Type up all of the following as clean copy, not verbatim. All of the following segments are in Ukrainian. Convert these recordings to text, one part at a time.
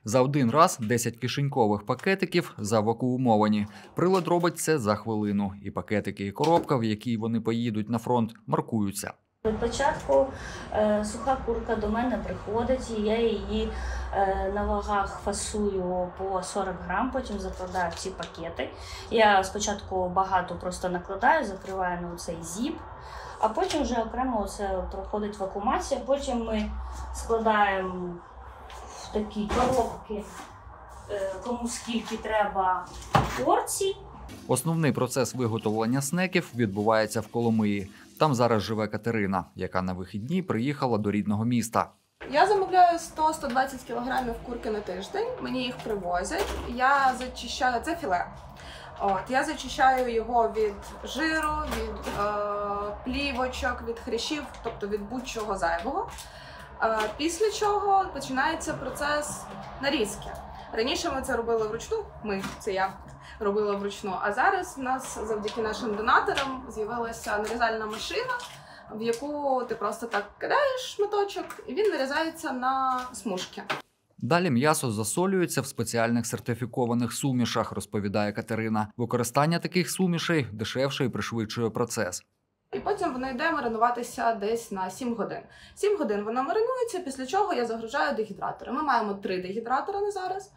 За один раз 10 кишенькових пакетиків завакуумовані. Прилад робить це за хвилину. І пакетики, і коробка, в якій вони поїдуть на фронт, маркуються. Від початку суха курка до мене приходить, і я її на вагах фасую по 40 грам, потім закладаю в ці пакети. Я спочатку багато просто накладаю, закриваю на цей зіп, а потім вже окремо це проходить вакуумація. Потім ми складаємо в такі коробки, кому скільки треба порцій. Основний процес виготовлення снеків відбувається в Коломиї. Там зараз живе Катерина, яка на вихідні приїхала до рідного міста. Я замовляю 100-120 кілограмів курки на тиждень, мені їх привозять. Я зачищаю, це філе. Я зачищаю його від жиру, від плівочок, від хрящів, тобто від будь-чого зайвого. Після чого починається процес нарізки. Раніше ми це робили вручну, це я робила вручну, а зараз в нас завдяки нашим донаторам з'явилася нарізальна машина, в яку ти просто так кидаєш шматочок і він нарізається на смужки. Далі м'ясо засолюється в спеціальних сертифікованих сумішах, розповідає Катерина. Використання таких сумішей дешевше і пришвидшує процес. І потім воно йде маринуватися десь на 7 годин. 7 годин воно маринується, після чого я загружаю дегідратори. Ми маємо 3 дегідратори на зараз.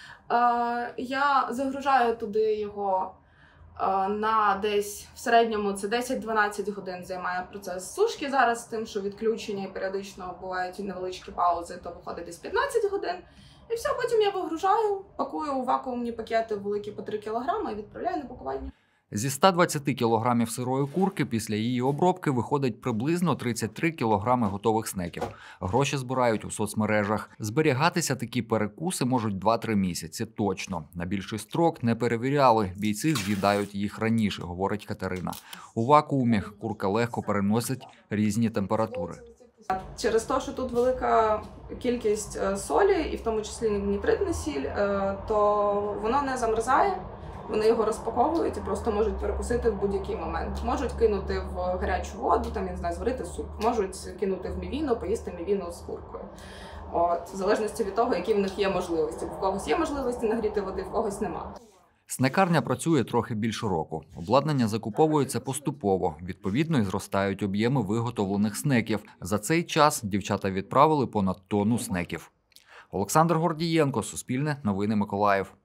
Я загружаю туди його на десь в середньому це 10-12 годин займає процес сушки зараз, з тим, що відключення і періодично бувають невеличкі паузи, то виходить десь 15 годин. І все, потім я вигружаю, пакую у вакуумні пакети великі по 3 кг і відправляю на пакування. Зі 120 кілограмів сирої курки після її обробки виходить приблизно 33 кілограми готових снеків. Гроші збирають у соцмережах. Зберігатися такі перекуси можуть 2-3 місяці точно. На більший строк не перевіряли. Бійці з'їдають їх раніше, говорить Катерина. У вакуумі курка легко переносить різні температури. Через те, що тут велика кількість солі, і в тому числі нітритна сіль, то воно не замерзає. Вони його розпаковують і просто можуть перекусити в будь-який момент. Можуть кинути в гарячу воду, там, я не знаю, зварити суп. Можуть кинути в мівіну, поїсти мівіну з куркою. В залежності від того, які в них є можливості. В когось є можливості нагріти води, в когось нема. Снекарня працює трохи більше року. Обладнання закуповується поступово. Відповідно, і зростають об'єми виготовлених снеків. За цей час дівчата відправили понад тонну снеків. Олександр Гордієнко, Суспільне, Новини Миколаїв.